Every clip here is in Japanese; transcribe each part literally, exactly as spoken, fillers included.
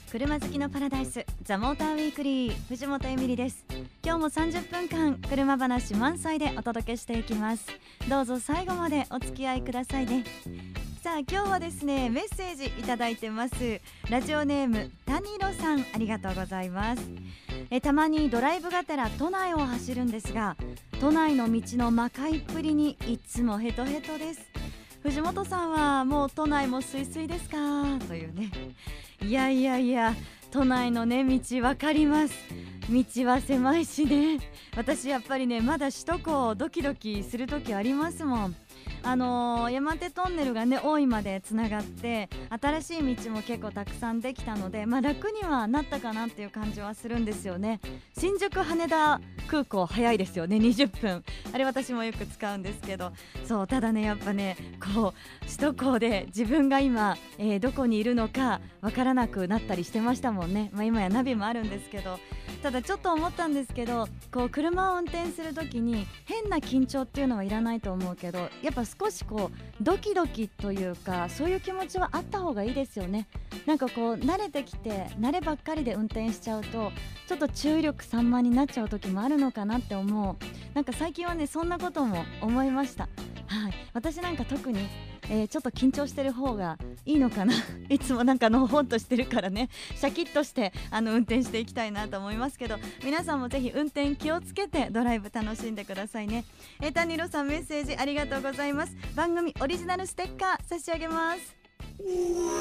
車好きのパラダイスザモーターウィークリー、藤本エミリです。今日もさんじゅっぷんかん車話満載でお届けしていきます。どうぞ最後までお付き合いくださいね。さあ今日はですね、メッセージいただいてます。ラジオネームタニロさん、ありがとうございます。えたまにドライブがてら都内を走るんですが、都内の道の魔界っぷりにいつもヘトヘトです。藤本さんはもう都内もスイスイですかというね。いやいやいや、都内のね道わかります。道は狭いしね、私やっぱりねまだ首都高ドキドキする時ありますもん。あのー、山手トンネルがね大井までつながって新しい道も結構たくさんできたので、まあ、楽にはなったかなっていう感じはするんですよね。新宿羽田空港早いですよね、にじゅっぷん。あれ私もよく使うんですけど、そうただねやっぱねこう首都高で自分が今、えー、どこにいるのかわからなくなったりしてましたもんね。まあ、今やナビもあるんですけど、ただちょっと思ったんですけど、こう車を運転するときに変な緊張っていうのはいらないと思うけど、やっぱ少しこうドキドキというかそういう気持ちはあった方がいいですよね。なんかこう慣れてきて慣ればっかりで運転しちゃうとちょっと注意力散漫になっちゃう時もあるのかなって思う。なんか最近はねそんなことも思いました。はい、私なんか特にえー、ちょっと緊張してる方がいいのかないつもなんかのほほんとしてるからね、シャキッとしてあの運転していきたいなと思いますけど、皆さんもぜひ運転気をつけてドライブ楽しんでくださいね。えー、タニロさんメッセージありがとうございます。番組オリジナルステッカー差し上げます。 The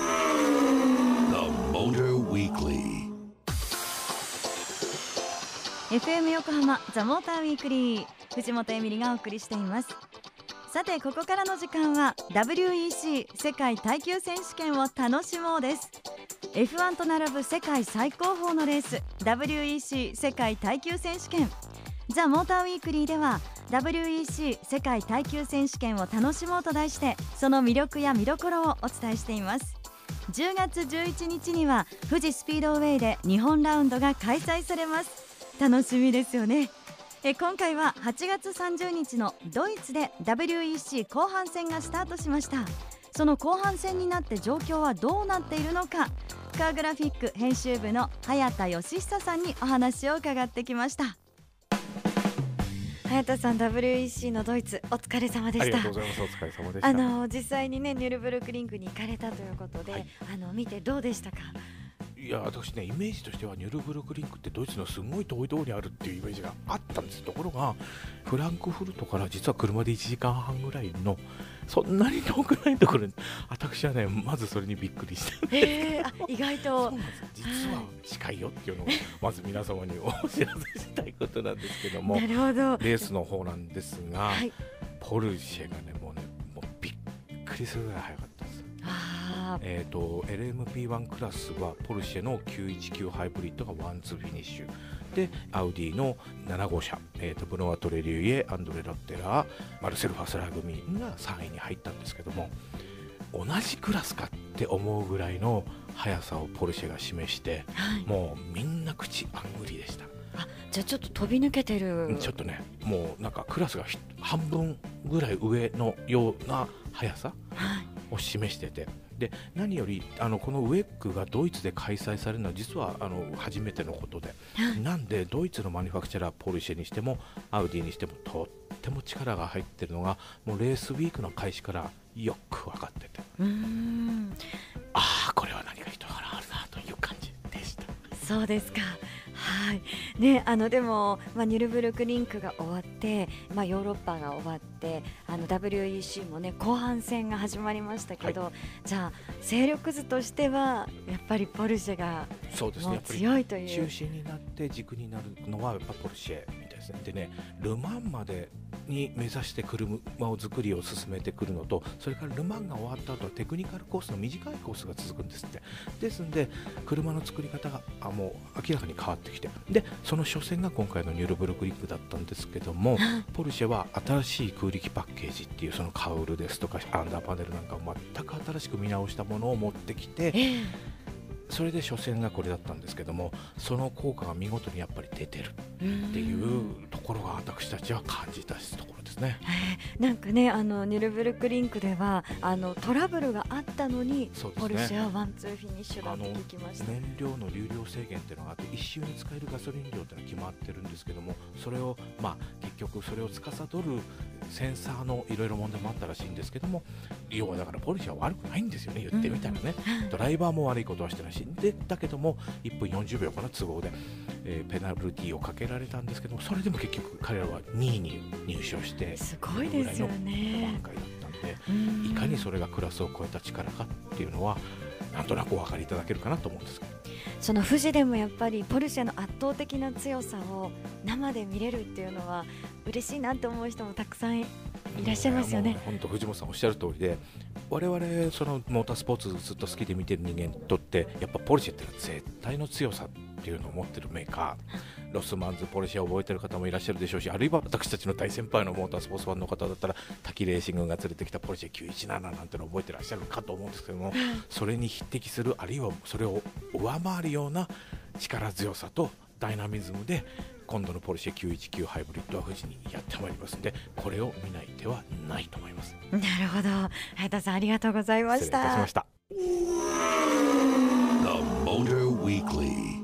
Motor Weekly エフエム 横浜ザ・モーターウィークリー、藤本エミリがお送りしています。さてここからの時間は ダブリューイーシー 世界耐久選手権を楽しもうです。 エフワン と並ぶ世界最高峰のレース ダブリューイーシー 世界耐久選手権、ザ・モーターウィークリーでは ダブリューイーシー 世界耐久選手権を楽しもうと題して、その魅力や見どころをお伝えしています。じゅうがつじゅういちにちには富士スピードウェイで日本ラウンドが開催されます。楽しみですよね。え今回ははちがつさんじゅうにちのドイツで ダブリューイーシー 後半戦がスタートしました。その後半戦になって状況はどうなっているのか、カーグラフィック編集部の早田義久さんにお話を伺ってきました。早田さん、 ダブリューイーシー のドイツお疲れ様でした。 ありがとうございます。お疲れ様でした。 あの実際にねニュルブルクリンクに行かれたということで、はい、あの見てどうでしたか？ いや私ねイメージとしてはニュルブルクリンクってドイツのすごい遠いところにあるっていうイメージがあったんです。ところがフランクフルトから実は車でいちじかんはんぐらいのそんなに遠くないところに、私はねまずそれにびっくりしたんですけど、あ意外とそうなんです。実は近いよっていうのをまず皆様にお知らせしたいことなんですけどもなるほど。 レースの方なんですが、はい、ポルシェがねもうねもうびっくりするぐらい速かったです。えーと、エルエムピーワン クラスはポルシェのきゅうひゃくじゅうきゅうハイブリッドがワンツーフィニッシュで、アウディのなな号車、えーと、ブノワ・トレリュイエ、アンドレ・ロッテラー、マルセル・ファスラー組がさんいに入ったんですけども、同じクラスかって思うぐらいの速さをポルシェが示して、はい、もうみんな口あんぐりでした。 あ、じゃあちょっと飛び抜けてる。 ちょっとねもうなんかクラスが半分ぐらい上のような速さを示してて、で何よりあのこのウェックがドイツで開催されるのは実はあの初めてのことで、なんでドイツのマニファクチャラーポルシェにしてもアウディにしてもとっても力が入ってるのがもうレースウィークの開始からよく分かってて、うーんああこれは何か人があるなという感じでした。 そうですか。はいね、あのでも、まあ、ニュルブルクリンクが終わって、まあ、ヨーロッパが終わってあの ダブリューイーシー もね後半戦が始まりましたけど、はい、じゃあ勢力図としてはやっぱりポルシェがもう強いという、 中心になって軸になるのはやっぱポルシェみたいですね。でねルマンまでに目指して車を作りを進めてくるのと、それからルマンが終わった後はテクニカルコースの短いコースが続くんですって。ですんで車の作り方があもう明らかに変わってきて、でその初戦が今回のニュルブルクリンクだったんですけどもポルシェは新しい空力パッケージっていうそのカウルですとかアンダーパネルなんかを全く新しく見直したものを持ってきて、それで初戦がこれだったんですけども、その効果が見事にやっぱり出てる。 っていうところが私たちは感じたところですね。 えー、なんかねあのニュルブルクリンクではあのトラブルがあったのに、ね、ポルシェはワンツーフィニッシュだって聞きました。 燃料の流量制限っていうのがあって一周に使えるガソリン量っていうのは決まってるんですけども、それをまあ結局それを司るセンサーのいろいろ問題もあったらしいんですけども、要はだからポルシェは悪くないんですよね、言ってみたらね、うん、ドライバーも悪いことはしてないしで、だけどもいっぷんよんじゅうびょうかな都合で、えー、ペナルティーをかけられたんですけども、それでも結局彼らはにいに入賞してすごいですよね。 挽回だったんで、いかにそれがクラスを超えた力かっていうのはなんとなくお分かりいただけるかなと思うんですけど、 その富士でもやっぱりポルシェの圧倒的な強さを生で見れるっていうのは嬉しいなって思う人もたくさんいらっしゃいますよね。 本当藤本さんおっしゃる通りで、我々そのモータースポーツずっと好きで見てる人間にとってやっぱポルシェっていうのは絶対の強さっていうのを持ってるメーカー、ロスマンズポルシェを覚えてる方もいらっしゃるでしょうし、あるいは私たちの大先輩のモータースポーツファンの方だったら滝レーシングが連れてきたポルシェきゅういちなななんてのを覚えてらっしゃるかと思うんですけども、それに匹敵するあるいはそれを上回るような力強さとダイナミズムで今度のポルシェきゅういちきゅうハイブリッドは富士にやってまいりますので、これを見ない手はないと思います。 なるほど、早田さんありがとうございました。 失礼いたしました。 The Motor Weekly。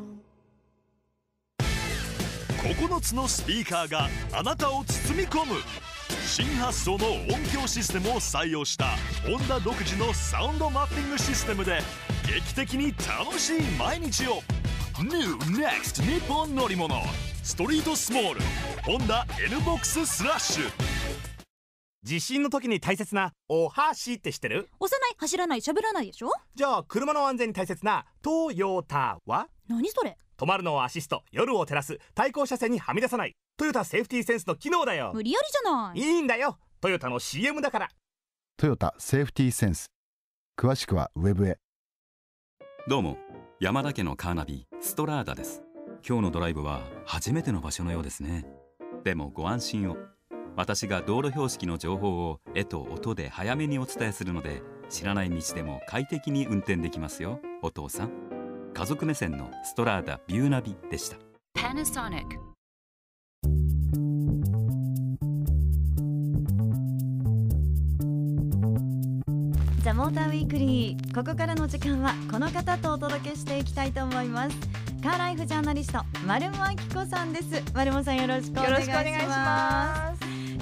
ここのつのスピーカーがあなたを包み込む新発想の音響システムを採用したホンダ独自のサウンドマッピングシステムで劇的に楽しい毎日を。 New Next 日本乗り物ストリートスモールホンダ N ボックススラッシュ。 地震の時に大切なお箸って知ってる？ 押さない、走らない、喋らないでしょ。 じゃあ車の安全に大切なトヨタは？ 何それ？ 止まるのをアシスト、夜を照らす、対向車線にはみ出さない、トヨタセーフティーセンスの機能だよ。 無理やりじゃない。 いいんだよ、トヨタの シーエム だから。 トヨタセーフティーセンス、詳しくはウェブへ。 どうも、山田家のカーナビストラーダです。今日のドライブは初めての場所のようですね。でもご安心を、私が道路標識の情報を絵と音で早めにお伝えするので、知らない道でも快適に運転できますよ。お父さん、家族目線のストラーダビューナビでした。 Panasonic。 ザ・モーターウィークリー、ここからの時間はこの方とお届けしていきたいと思います。カーライフジャーナリスト丸茂明子さんです。丸茂さんよろしくお願いします。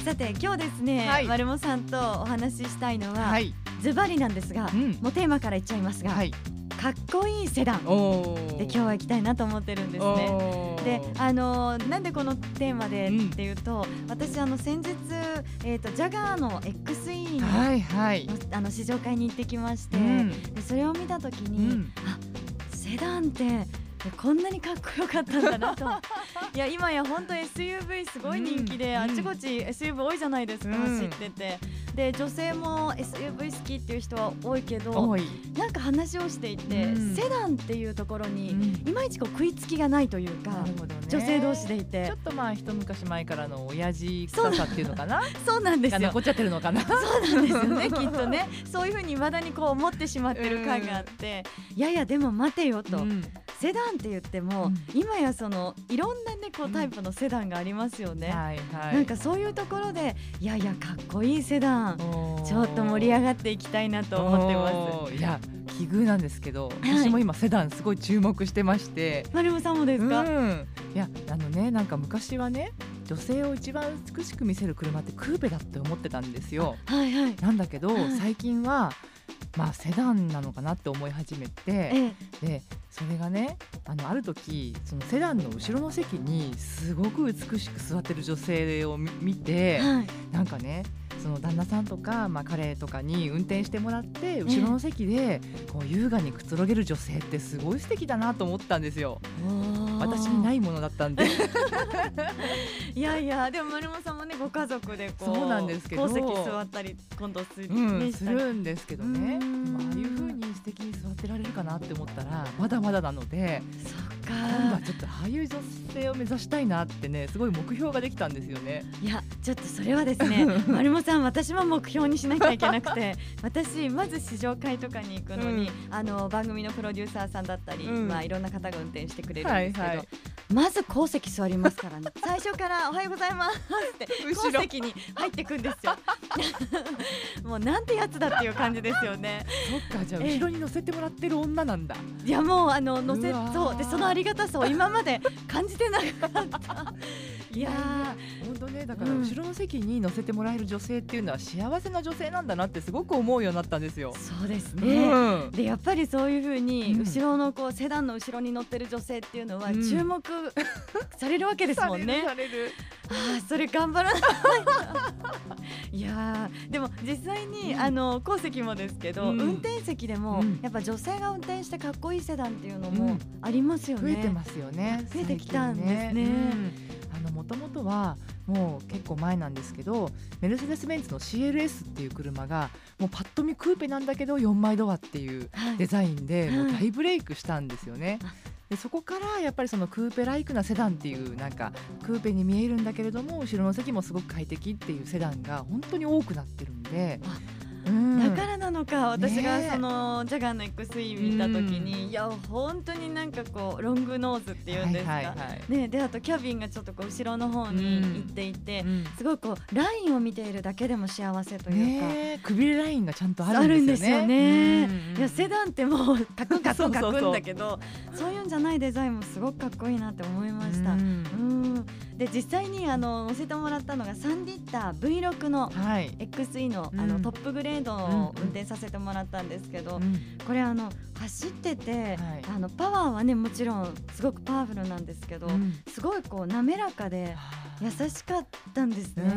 さて今日ですね、はい、丸茂さんとお話ししたいのは、はい、ズバリなんですが、うん、もうテーマからいっちゃいますが、はい、かっこいいセダンで今日は行きたいなと思ってるんですね。で、あのー、なんでこのテーマでっていうと、うん、私あの先日、えーと、ジャガーの エックスイー の、はいはい、あの試乗会に行ってきまして、うん、でそれを見たときに、うん、あ、セダンってこんなにかっこよかったんだなといや今や本当 エスユーブイ すごい人気で、うん、あちこち エスユーブイ 多いじゃないですか、うん、走ってて、で女性も エスユーブイ 好きっていう人は多いけど、なんか話をしていて、うん、セダンっていうところに、うん、いまいちこう食いつきがないというか、なるほどね、女性同士でいてちょっとまあ一昔前からの親父臭さっていうのかなそうなんですよ、 残っちゃってるのかなそうなんですよねきっとね、そういうふうに未だにこう思ってしまってる感があって、うん、いやいやでも待てよと、うん、セダンって言っても、うん、今やそのいろんな、ね、こうタイプのセダンがありますよね、うん、はいはい、なんかそういうところでいやいやかっこいいセダンちょっと盛り上がっていきたいなと思ってます。 いや奇遇なんですけど、私も今セダンすごい注目してまして。 丸茂さんもですか？ うん、いやあのね、なんか昔はね、女性を一番美しく見せる車ってクーペだって思ってたんですよ、はいはい、なんだけど、はい、最近はまあセダンなのかなって思い始めて、ええ、でそれがね、あのある時そのセダンの後ろの席にすごく美しく座ってる女性を見て、はい、なんかね、その旦那さんとか、まあ、彼とかに運転してもらって後ろの席でこう優雅にくつろげる女性ってすごい素敵だなと思ったんですよ。私にないものだったんでいやいや、でも丸茂さんもね、ご家族でこうそうなんですけど、 後席座ったり今度する、 うん、するんですけどね、でもああいう風に素敵に座ってられるかなって思ったらまだまだなので、 そっか、 今度はちょっとああいう女性を目指したいなってね、すごい目標ができたんですよね。 いやちょっとそれはですね丸茂さん、私も目標にしなきゃいけなくて私まず試乗会とかに行くのに、うん、あの番組のプロデューサーさんだったり、うん、まあ、いろんな方が運転してくれるんですけど、はいはい、 まず後席座りますからね最初からおはようございますって後席に入ってくんですよもうなんてやつだっていう感じですよね。 そっか、じゃあ後ろに乗せてもらってる女なんだ。 いやもうあの乗せそうで、そのありがたさを今まで感じてなかったいやー本当ね、だから後ろの席に乗せてもらえる女性っていうのは幸せな女性なんだなってすごく思うようになったんですよ。 そうですね、うん、でやっぱりそういう風に後ろのこうセダンの後ろに乗ってる女性っていうのは注目されるわけですもんね、 うん、されるされる。 あーそれ頑張らないいやーでも実際に、うん、あの後席もですけど、うん、運転席でも、うん、やっぱ女性が運転してかっこいいセダンっていうのもありますよね、 増えてますよね。 増えてきたんですね。 あのもともとはもう結構前なんですけど、メルセデス・ベンツの シーエルエス っていう車がもうパッと見クーペなんだけどよんまいドアっていうデザインで、はい、もう大ブレイクしたんですよね、はい、でそこからやっぱりそのクーペライクなセダンっていうなんかクーペに見えるんだけれども後ろの席もすごく快適っていうセダンが本当に多くなってるんで、 うん、だからなのか私がそのジャガーの エックスイー 見た時に、うん、いや本当になんかこうロングノーズっていうんですか、はいはいはい、ね、であとキャビンがちょっとこう後ろの方に行っていて、うん、すごいこうラインを見ているだけでも幸せというか、 ね、くびれラインがちゃんとあるんですよね。 あるんですよね、うん、いやセダンってもうカクカクカクんだけどそういうんじゃないデザインもすごくかっこいいなって思いました、うんうんで実際にあの乗せてもらったのがさんリッター ブイろく の エックスイー の、あのトップグレードを運転させてもらったんですけど、うん、これあの走ってて、はい、あのパワーはねもちろんすごくパワフルなんですけど、うん、すごいこう滑らかで優しかったんですね、うん、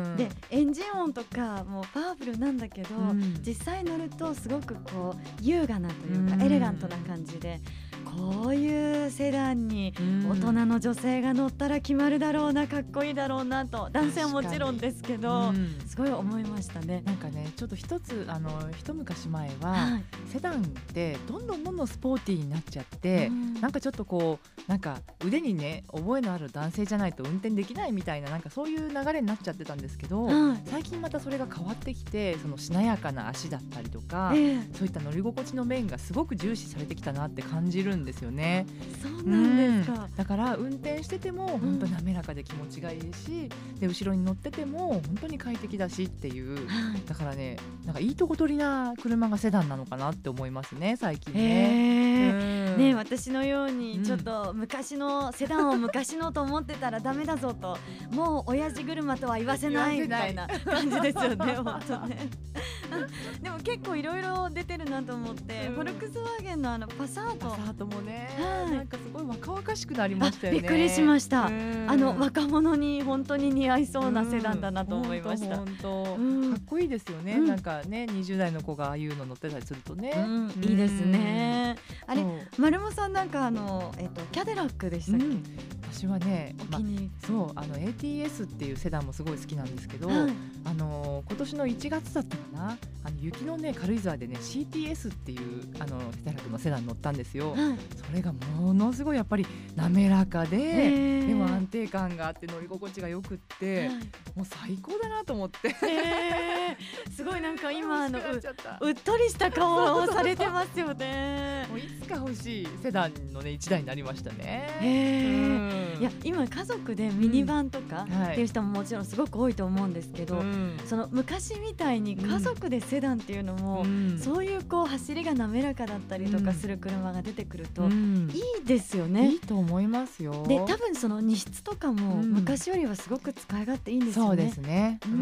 でエンジン音とかもパワフルなんだけど、うん、実際乗るとすごくこう優雅なというか、うん、エレガントな感じでこういうセダンに大人の女性が乗ったら決まるだろうな、かっこいいだろうなと男性はもちろんですけど、うん、すごい思いましたね。 なんかねちょっと一つあの一昔前は、はい、セダンってどんどんどんどんスポーティーになっちゃって、うん、なんかちょっとこうなんか腕にね覚えのある男性じゃないと運転できないみたいななんかそういう流れになっちゃってたんですけど、うん、最近またそれが変わってきてそのしなやかな足だったりとか、えー、そういった乗り心地の面がすごく重視されてきたなって感じるんですよね。 そうなんですか、 うん、だから運転してても本当に滑らかで気持ちがいいし、うん、で後ろに乗ってても本当に快適だしっていう、はい、だからねなんかいいとこ取りな車がセダンなのかなって思いますね最近ね、 うん、ね私のようにちょっと昔のセダンを昔のと思ってたらダメだぞともう親父車とは言わせないみたいな感じですよね本当ねでも結構いろいろ出てるなと思って、うん、フォルクスワーゲンのあのパサートパサートもね、はい、なんかすごい若々しくなりましたよね。 びっくりしました、うん、あの若者に本当に似合いそうなセダンだなと思いました、 うん、本当、うん、かっこいいですよね、うん、なんかねにじゅう代の子がああいうの乗ってたりするとね、うん、 いいですね。あれ丸茂さんなんかあの、えっと、キャデラックでしたっけ、うん、 私はねお気に入り、 ま、そうあの エーティーエス っていうセダンもすごい好きなんですけど、はい、あの今年のいちがつだったかなあの雪のね軽井沢でね シーティーエス っていうあのキャデラックのセダン乗ったんですよ、はい、それがものすごいやっぱり滑らかででも安定感があって乗り心地がよくって、はい、もう最高だなと思ってすごいなんか今あの う, うっとりした顔をされてますよねもういつか欲しいセダンのね一台になりましたね。 へうん、いや今家族でミニバンとかっていう人ももちろんすごく多いと思うんですけど、うん、その昔みたいに家族でセダンっていうのも、うん、そういうこう走りが滑らかだったりとかする車が出てくると、うん、いいですよね。 いいと思いますよ。 で多分その荷室とかも昔よりはすごく使い勝手いいんですよね。 そうですね。うん、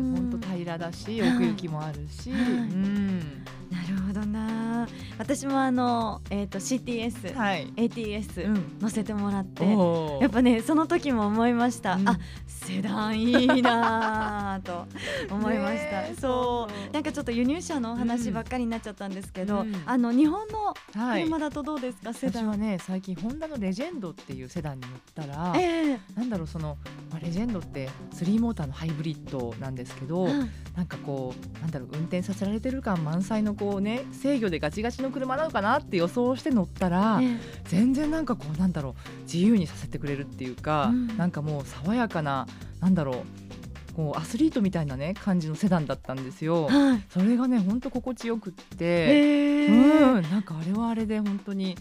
本当平らだし奥行きもあるし、はいはいうん、 なるほどな。私もあの、えーと、シーティーエス、はい、エーティーエス、うん、乗せてもらってやっぱねその時も思いました、うん、あセダンいいなと思いましたそうなんかちょっと輸入車の話ばっかりになっちゃったんですけど、うん、あの日本の車だとどうですか、はい、セダン。 私はね最近ホンダのレジェンドっていうセダンに乗ったら、えー、なんだろうその、まあ、レジェンドってスリーモーターのハイブリッドなんですけど、うん、なんかこうなんだろう運転させられてる感満載のこうね制御でガチガチの車なのかなって予想して乗ったら、えー、全然なんかこうなんだろう自由にさせてくれるっていうか、うん、なんかもう爽やかななんだろうこうアスリートみたいなね感じのセダンだったんですよ、はい、それがねほんと心地よくって、えー、うんなんかあれはあれで本当に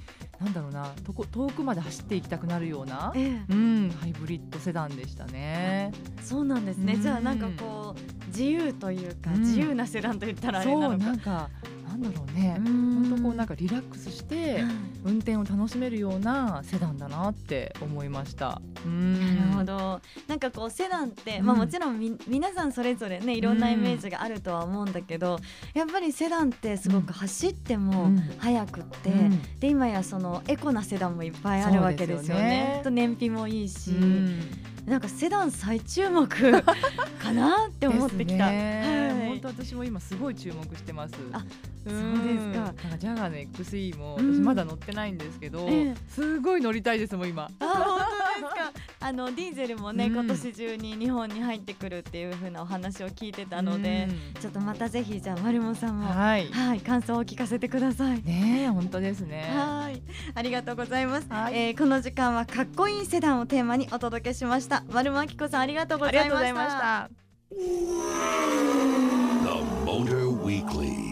なんだろうな、とこ遠くまで走っていきたくなるような、 ええ、 うん、ハイブリッドセダンでしたね。 そうなんですね、 うん、 じゃあなんかこう自由というか、うん、自由なセダンと言ったらあれなのか、 そうなんかなんだろうね、本当こうなんかリラックスして運転を楽しめるようなセダンだなって思いました。うん、 なるほど。なんかこうセダンって、まあ、もちろんみ皆さんそれぞれねいろんなイメージがあるとは思うんだけど、やっぱりセダンってすごく走っても速くって、うん、で今やそのエコなセダンもいっぱいあるわけですよね。と燃費もいいし、うん、なんかセダン再注目かなって思ってきた。 ね、はい、本当私も今すごい注目してます。 あ、そうですか。 なんかジャガーの エックスイー も私まだ乗ってないんですけど、うん、すごい乗りたいですもん今。 あ、本当ですか。あのディーゼルもね、うん、今年中に日本に入ってくるっていう風なお話を聞いてたので、うん、ちょっとまたぜひじゃあマルモさんも、はい、はい、感想を聞かせてください。 ね、本当ですね。 はい、ありがとうございます。はい、えー、この時間はかっこいいセダンをテーマにお届けしました。マルモアキコさんありがとうございました。ありがとうございました。 The Motor Weekly。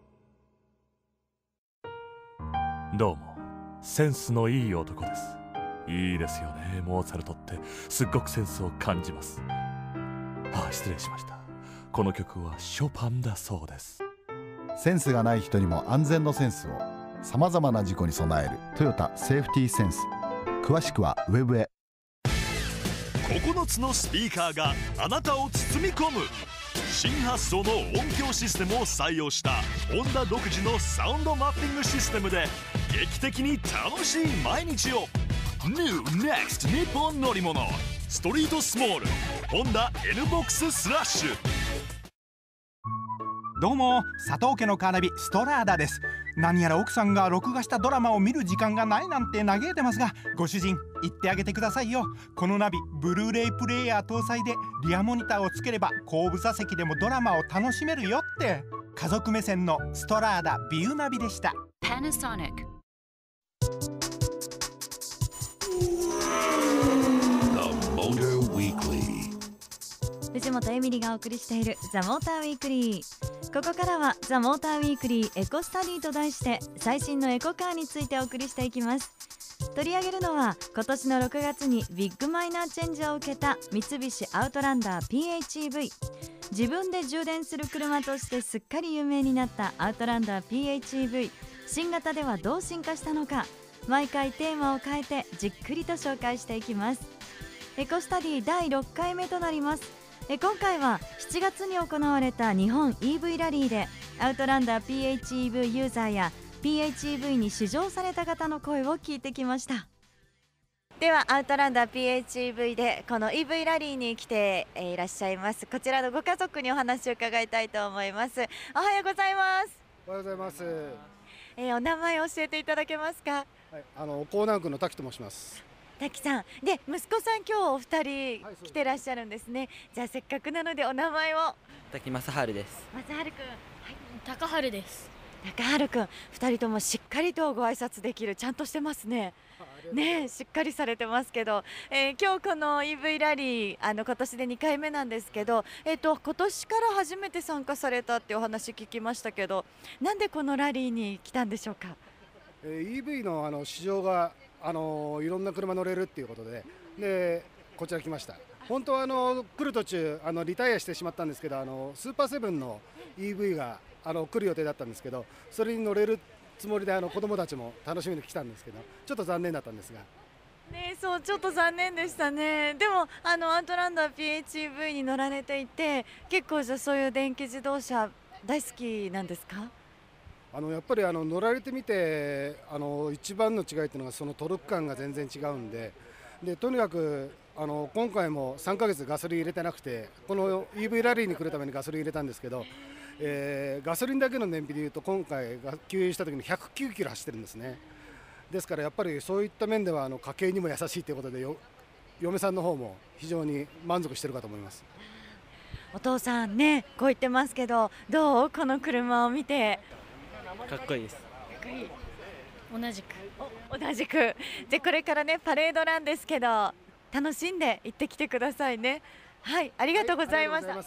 どうも、センスのいい男です。いいですよね、モーツァルトってすっごくセンスを感じます。ああ、失礼しました。この曲はショパンだそうです。 センスがない人にも安全のセンスを、さまざまな事故に備えるトヨタセーフティーセンス。詳しくはウェブへ。 ここのつのスピーカーがあなたを包み込む新発想の音響システムを採用したホンダ独自のサウンドマッピングシステムで劇的に楽しい毎日を。 New Next 日本乗り物ストリートスモールホンダ N ボックススラッシュ。 どうも、佐藤家のカーナビストラーダです。何やら奥さんが録画したドラマを見る時間がないなんて嘆いてますが、ご主人言ってあげてくださいよ。このナビブルーレイプレイヤー搭載でリアモニターをつければ後部座席でもドラマを楽しめるよって。家族目線のストラーダビューナビでした。 Panasonic。 The Motor Weekly。 藤本エミリがお送りしているザ・モーターウィークリー。ここからはザ・モーターウィークリーエコスタディと題して最新のエコカーについてお送りしていきます。取り上げるのは今年のろくがつにビッグマイナーチェンジを受けた三菱アウトランダー ピーエイチイーブイ。 自分で充電する車としてすっかり有名になったアウトランダー ピーエイチイーブイ。 新型ではどう進化したのか、毎回テーマを変えてじっくりと紹介していきます。エコスタディだいろっかいめとなります。え今回はしちがつに行われた日本 イーブイ ラリーでアウトランダー ピーエイチイーブイ ユーザーや ピーエイチイーブイ に試乗された方の声を聞いてきました。ではアウトランダー ピーエイチイーブイ でこの イーブイ ラリーに来て、えー、いらっしゃいますこちらのご家族にお話を伺いたいと思います。おはようございます。 おはようございます。 えー、お名前を教えていただけますか？ はい、あの江南区の滝と申します。 滝さんで息子さん今日お二人来てらっしゃるんですね。はい、じゃあせっかくなのでお名前を。 滝正春です。 正春くん。はい、 高春です。 高春くん、二人ともしっかりとご挨拶できる、ちゃんとしてますね。ね、しっかりされてますけど、えー、今日この イーブイ ラリーあの今年でにかいめなんですけど、えっと今年から初めて参加されたっていうお話聞きましたけど、なんでこのラリーに来たんでしょうか？ えー、イーブイ のあの市場があのいろんな車乗れるっていうことで、でこちら来ました。本当はあの来る途中あのリタイアしてしまったんですけど、あのスーパーセブンの イーブイ があの来る予定だったんですけど、それに乗れるつもりであの子どもたちも楽しみに来たんですけど、ちょっと残念だったんですが。 ね、そうちょっと残念でしたね。でもあのアウトランダー ピーエイチイーブイ に乗られていて、結構じゃあそういう電気自動車大好きなんですか？ あのやっぱりあの乗られてみてあの一番の違いっていうのがそのトルク感が全然違うんで、でとにかくあの今回もさんかげつガソリン入れてなくて、この イーブイ ラリーに来るためにガソリン入れたんですけど、えー、ガソリンだけの燃費でいうと今回が給油した時にひゃくきゅうキロ走ってるんですね。ですからやっぱりそういった面ではあの家計にも優しいということでよ嫁さんの方も非常に満足してるかと思います。 お父さんねこう言ってますけど、どうこの車を見て？ かっこいいです。かっこいい。 同じく同じく。じゃこれからねパレードなんですけど楽しんで行ってきてくださいね。はい、ありがとうございました。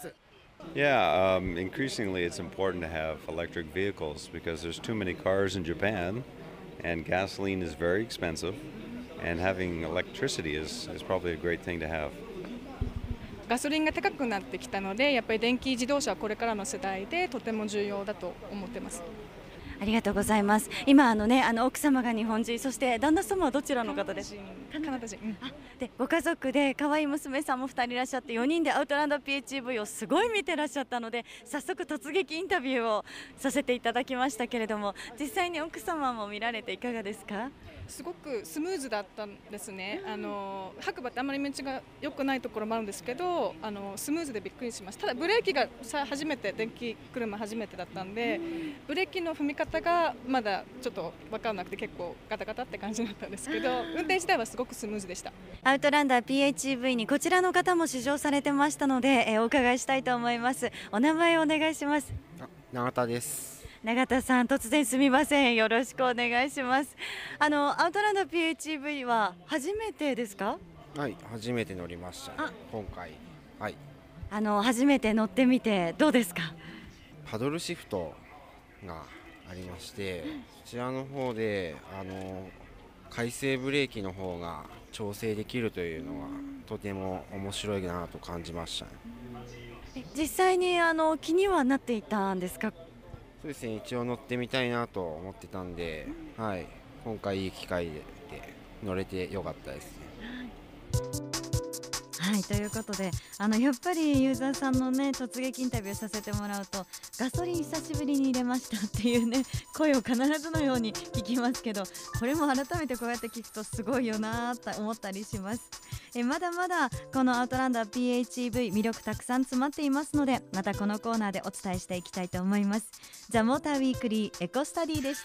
Yeah, um, increasingly it's important to have electric vehicles because there's too many cars in Japan and gasoline is very expensive, and having electricity is, is probably a great thing to have. ガソリンが高くなってきたので、やっぱり電気自動車はこれからの世代でとても重要だと思ってます。 ありがとうございます。今あのね、あの奥様が日本人、そして旦那様はどちらの方ですか？ カナダ人。うん、 あ、でご家族で可愛い娘さんもふたりいらっしゃって、よにんでアウトランダー ピーエイチイーブイ をすごい見てらっしゃったので、早速突撃インタビューをさせていただきましたけれども、実際に奥様も見られていかがですか？ すごくスムーズだったんですね。あの白馬ってあんまり道が良くないところもあるんですけど、あのスムーズでびっくりしました。ただブレーキがさ初めて、電気車初めてだったんで、ブレーキの踏み方がまだちょっと分からなくて、結構ガタガタって感じだったんですけど、運転自体はすごくスムーズでした。 アウトランダー ピーエイチイーブイ にこちらの方も試乗されてましたので、えー、お伺いしたいと思います。お名前をお願いします。 永田です。 永田さん、突然すみません、よろしくお願いします。あのアウトランダー ピーエイチイーブイ は初めてですか？ はい、初めて乗りました、ね、今回。はい、 あの初めて乗ってみてどうですか？ パドルシフトがありまして、こちらの方であの回生ブレーキの方が調整できるというのはとても面白いなと感じました、ね、 実際にあの気にはなっていたんですか？ そうですね、一応乗ってみたいなと思ってたんで、はい、今回いい機会で乗れてよかったですね。 はい、ということで、あのやっぱりユーザーさんのね突撃インタビューさせてもらうと、ガソリン久しぶりに入れましたっていうね声を必ずのように聞きますけど、これも改めてこうやって聞くとすごいよなと思ったりします。えまだまだこのアウトランダー ピーエイチイーブイ 魅力たくさん詰まっていますので、またこのコーナーでお伝えしていきたいと思います。ザ・モーターウィークリーエコスタディでした。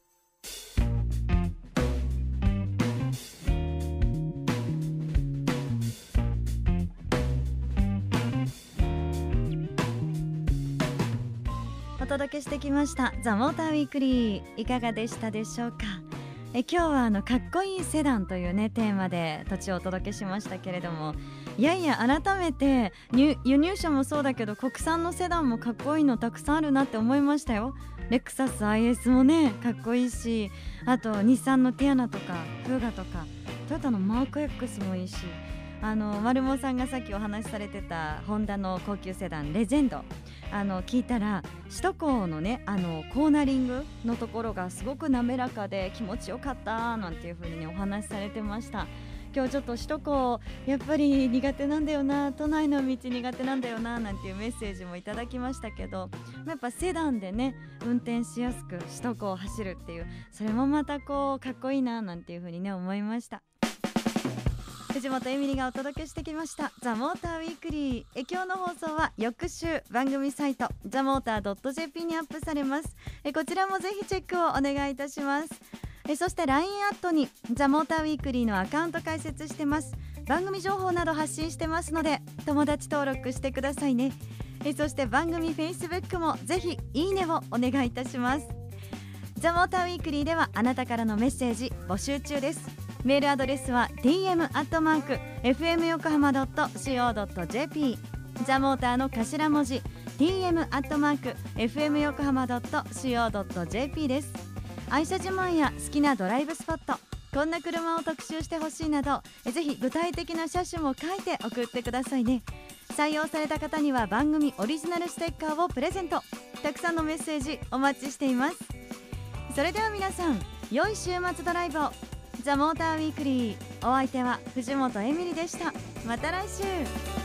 お届けしてきましたザ・モーターウィークリー、いかがでしたでしょうか？え今日はあのかっこいいセダンというねテーマで土地をお届けしましたけれども、いやいや改めて輸入車もそうだけど国産のセダンもかっこいいのたくさんあるなって思いましたよ。レクサス アイエス もねかっこいいし、あと日産のティアナとかフーガとかトヨタのマーク X もいいし、あの丸茂さんがさっきお話しされてたホンダの高級セダンレジェンド、あの聞いたら首都高のねあのコーナリングのところがすごく滑らかで気持ちよかったなんていう風にねお話しされてました。今日ちょっと首都高やっぱり苦手なんだよな、都内の道苦手なんだよななんていうメッセージもいただきましたけど、やっぱセダンでね運転しやすく首都高を走るっていう、それもまたこうかっこいいななんていう風にね思いました。藤本エミリがお届けしてきましたザ・モーターウィークリー。え今日の放送は翌週番組サイト ザモーター ドット ジェーピー にアップされます。えこちらもぜひチェックをお願いいたします。えそして ライン アットにザ・モーターウィークリーのアカウント開設してます。番組情報など発信してますので友達登録してくださいね。えそして番組 Facebook もぜひいいねをお願いいたします。ザ・モーターウィークリーではあなたからのメッセージ募集中です。メールアドレスは ディーエム アットマーク エフエム 横浜 ドット シーオー ドット ジェーピー ザ・モーターの頭文字 ディーエム アットマーク エフエム 横浜 ドット シーオー ドット ジェーピー です。愛車自慢や好きなドライブスポット、こんな車を特集してほしいなど、ぜひ具体的な車種も書いて送ってくださいね。採用された方には番組オリジナルステッカーをプレゼント。たくさんのメッセージお待ちしています。それでは皆さん、良い週末ドライブを。ザ・モーターウィークリー、お相手は藤本エミリでした。また来週。